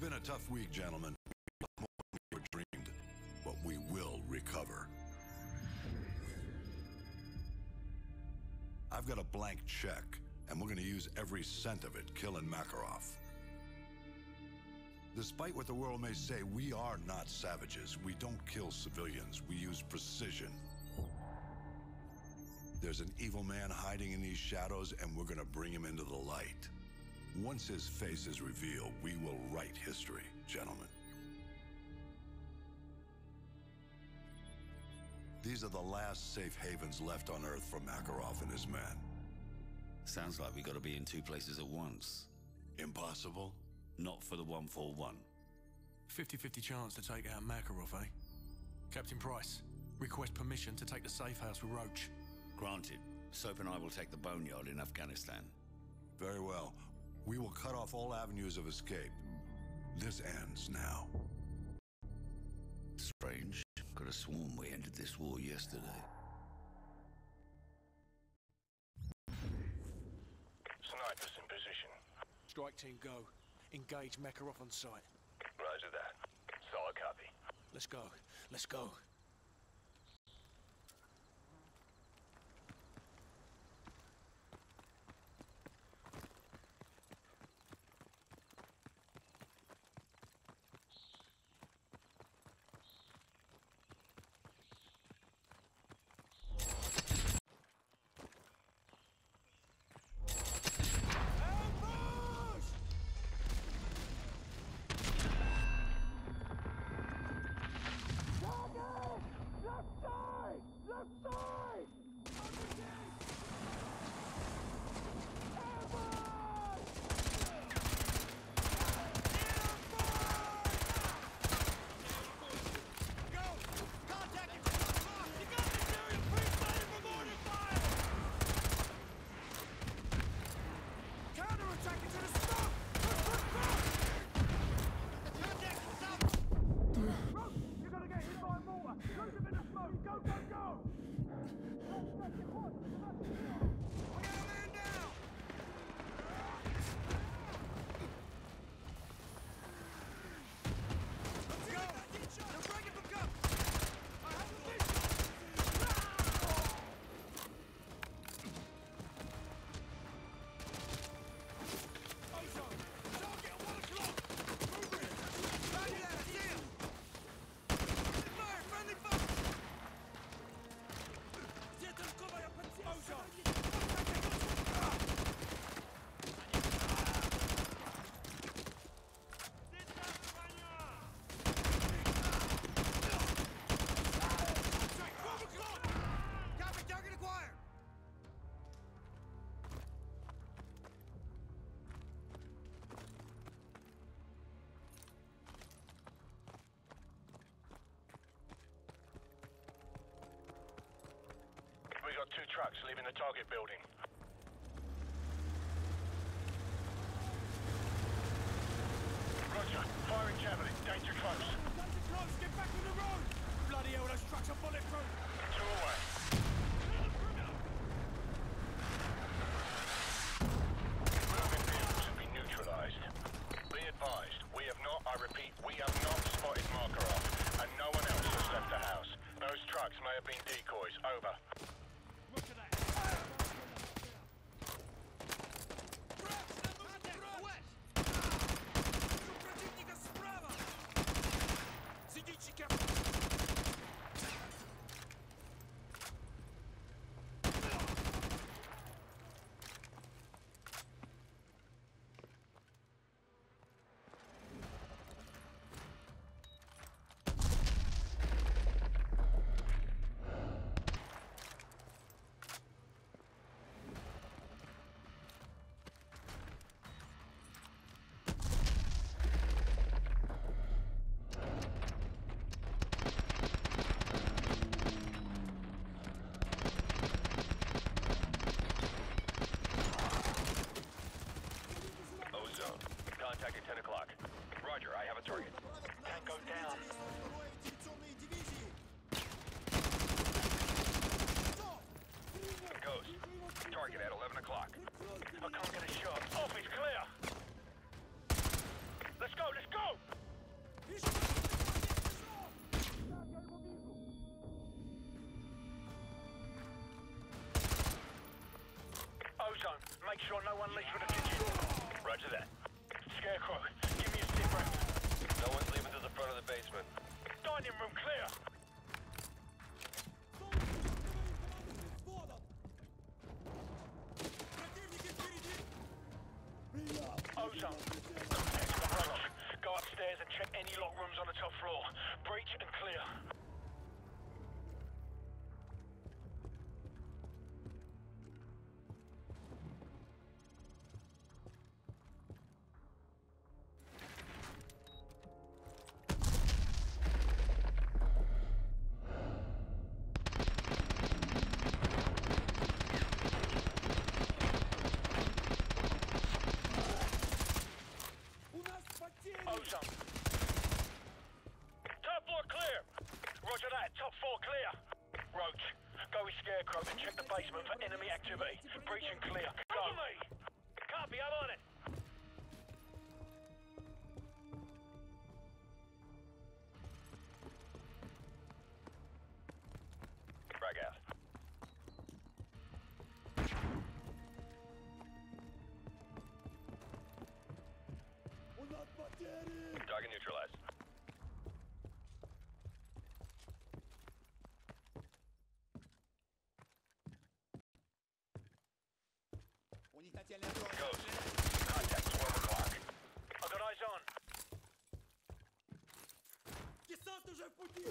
been a tough week, gentlemen. More than we ever dreamed, but we will recover. I've got a blank check, and we're gonna use every cent of it killing Makarov. Despite what the world may say, we are not savages. We don't kill civilians. We use precision. There's an evil man hiding in these shadows, and we're gonna bring him into the light. Once his face is revealed, we will write history, gentlemen. These are the last safe havens left on Earth for Makarov and his men. Sounds like we gotta be in two places at once. Impossible? Not for the 141. 50-50 chance to take out Makarov, eh? Captain Price, request permission to take the safe house with Roach. Granted. Soap and I will take the boneyard in Afghanistan. Very well. We will cut off all avenues of escape. This ends now. Strange. Could have sworn we ended this war yesterday. Snipers in position. Strike team go. Engage Makarov on sight. Roger that. Solid copy. Let's go. Let's go. We got two trucks leaving the target building. Roger. Firing javelin. Danger close. Danger close! Get back on the road! Bloody hell, those trucks are bulletproof! Two away. Moving vehicles have been neutralized. Be advised, we have not, I repeat, we have not spotted Makarov, and no one else has left the house. Those trucks may have been decoys. Over. Contact at 10 o'clock. Roger, I have a target. Tango down. Ghost. Target at 11 o'clock. I can't get a shot. Off is clear. Let's go, let's go! room clear. Ozone. Go upstairs and check any locked rooms on the top floor. Breach and clear. Ozone. Top floor clear. Roger that. Top floor clear. Roach, go with Scarecrow and check the basement for enemy activity. Breach and clear. Go. Me. Copy. I'm on it. Frag out. Target neutralized. Ghost. Contact 12 o'clock. I've got eyes on. Десант уже в пути!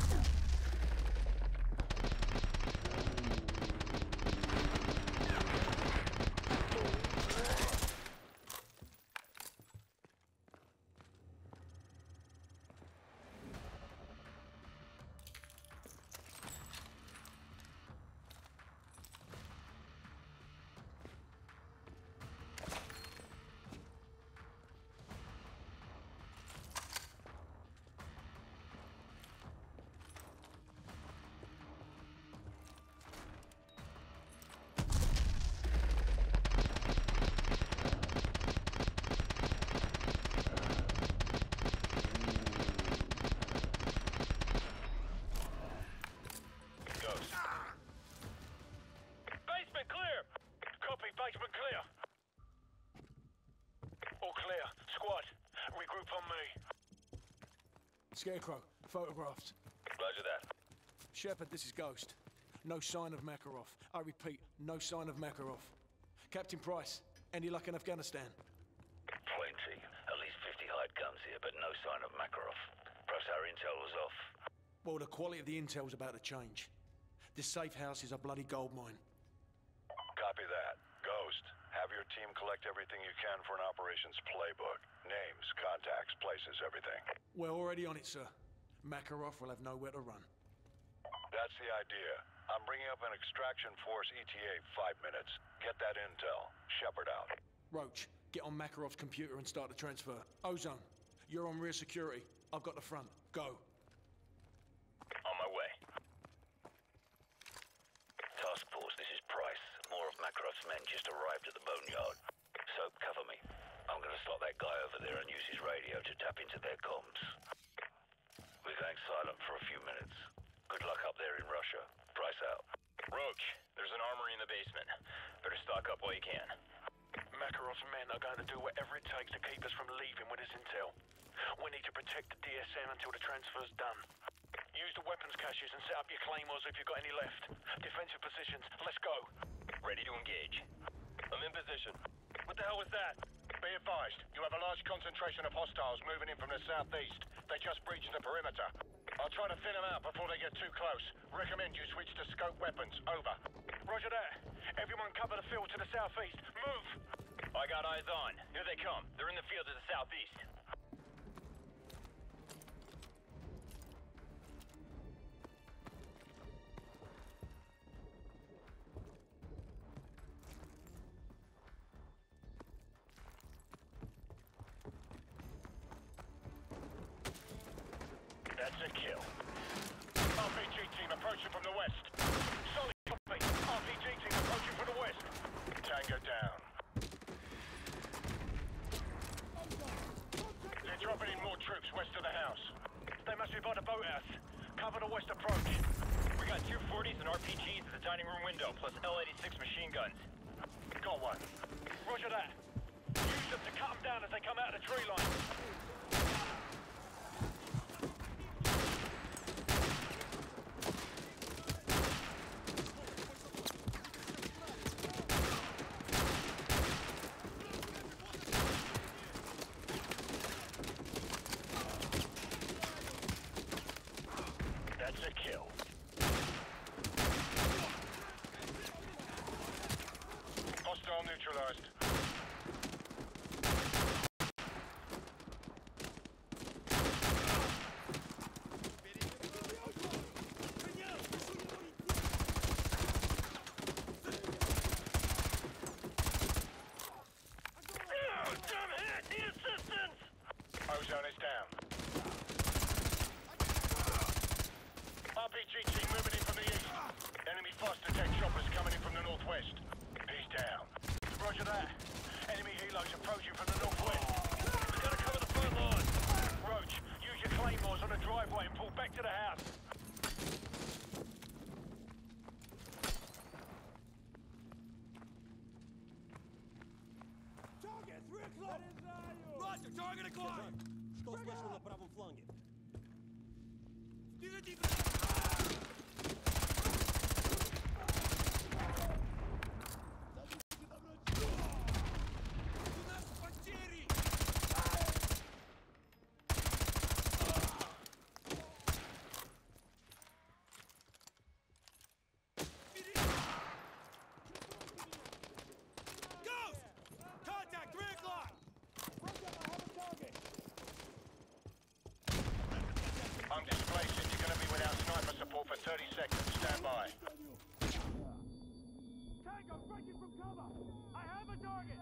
Basement clear. All clear. Squad, regroup on me. Scarecrow, photographed. Roger that. Shepard, this is Ghost. No sign of Makarov. I repeat, no sign of Makarov. Captain Price, any luck in Afghanistan? Plenty. At least 50 hide guns here, but no sign of Makarov. Perhaps our intel was off. Well, the quality of the intel's about to change. This safe house is a bloody goldmine. Copy that. Ghost, have your team collect everything you can for an operations playbook. Names, contacts, places, everything. We're already on it, sir. Makarov will have nowhere to run. That's the idea. I'm bringing up an extraction force ETA 5 minutes. Get that intel. Shepard out. Roach, get on Makarov's computer and start the transfer. Ozone, you're on rear security. I've got the front. Go. On my way. Task force, this is Price. More of Makarov's men just arrived at the boneyard. So, cover me. I'm gonna slot that guy over there and use his radio to tap into their comms. We're going silent for a few minutes. Good luck up there in Russia. Price out. Roach, there's an armory in the basement. Better stock up while you can. Makarov's men are going to do whatever it takes to keep us from leaving with this intel. We need to protect the DSM until the transfer's done. Use the weapons caches and set up your claymores if you've got any left. Defensive positions, let's go. Ready to engage. I'm in position. What the hell was that? Be advised, you have a large concentration of hostiles moving in from the southeast. They just breached the perimeter. I'll try to thin them out before they get too close. Recommend you switch to scope weapons. Over. Roger that. Everyone cover the field to the southeast. Move! I got eyes on. Here they come. They're in the field to the southeast. That's a kill. RPG team approaching from the west. Solid copy. RPG team approaching from the west. Tango down. They're dropping in more troops west of the house. They must be by the boathouse. Cover the west approach. We got 240s and RPGs at the dining room window, plus L-86 machine guns. Got one. Roger that. Use them to cut them down as they come out of the tree line. zone is down. RPG team moving in from the east. Enemy fast attack choppers coming in from the northwest. He's down. Roger that. Enemy helos approaching from the northwest. We've got to cover the front line. Roach, use your claymores on the driveway and pull back to the house. Target, 3 o'clock! Roger, target acquired! Что слышно на правом фланге? Впереди! У нас потери! Ghost! Contact, 3 o'clock! I'm displacing. You're going to be without sniper support for 30 seconds. Stand by. Tango, breaking from cover! I have a target!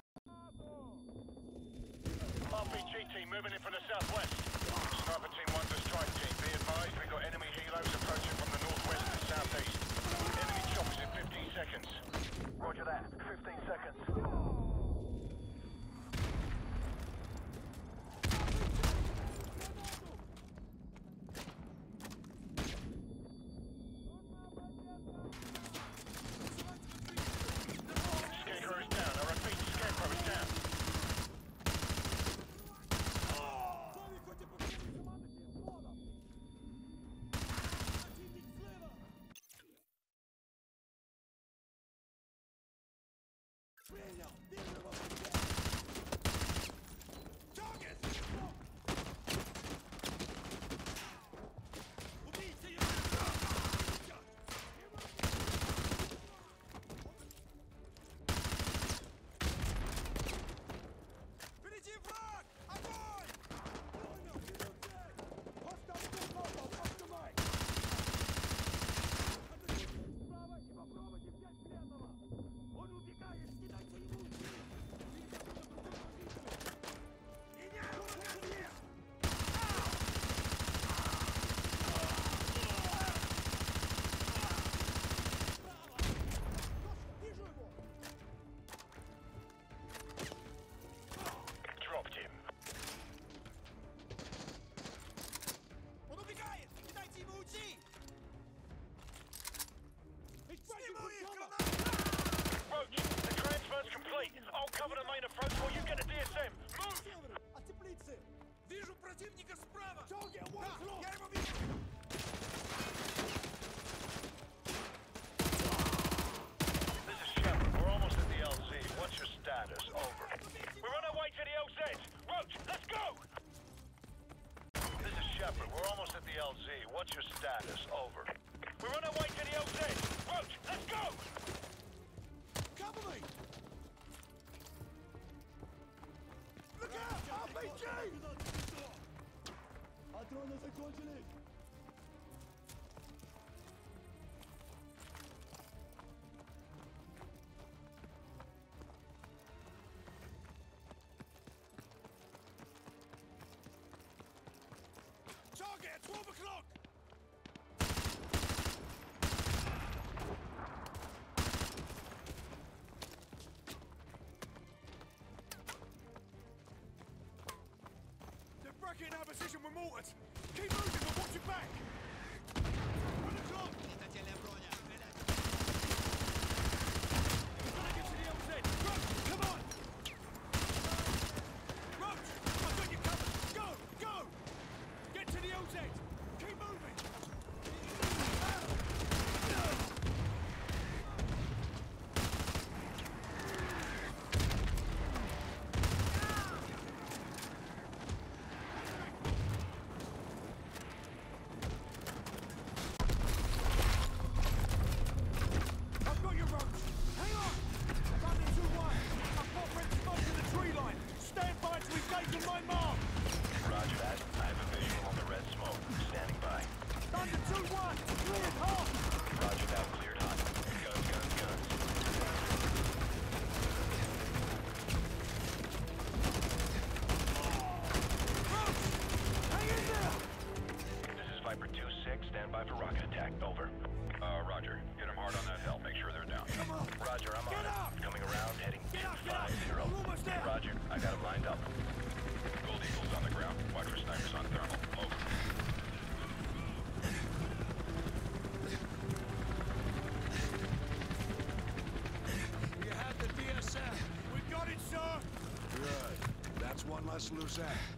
RPG team moving in from the southwest. Sniper team 1 to strike team. Be advised, we've got enemy helos approaching from the northwest and southeast. Enemy choppers in 15 seconds. Roger that. 15 seconds. Scarecrow is down. I repeat, Scarecrow is down. Впереди враг! Огонь! Справа и попробуйте взять пленного! Он убегает, кидайте ему! Dropped him. Он убегает! Кидайте ему УЗИ! Сниму их, Roach, the transfer's complete. I'll cover the main approach while you get the DSM. Move! Оцеплиться! Вижу противника справа! Да, я его вижу! This is Shepard. We're almost at the LZ. What's your status? Over. We're on our way to the LZ. Roach, let's go! This is Shepard. We're almost at the LZ. What's your status? Over. We're on our way to the LZ. Roach, let's go! Cover me! Look out! RPG! Патроны закончились! Target, 12 o'clock! They're breaking our position with mortars. Keep moving and watch your back. 1 o'clock. We've got to get to the LZ. Roach, come on. Roach, I've got you covered. Go, go. Get to the LZ. Keep moving. Who's that?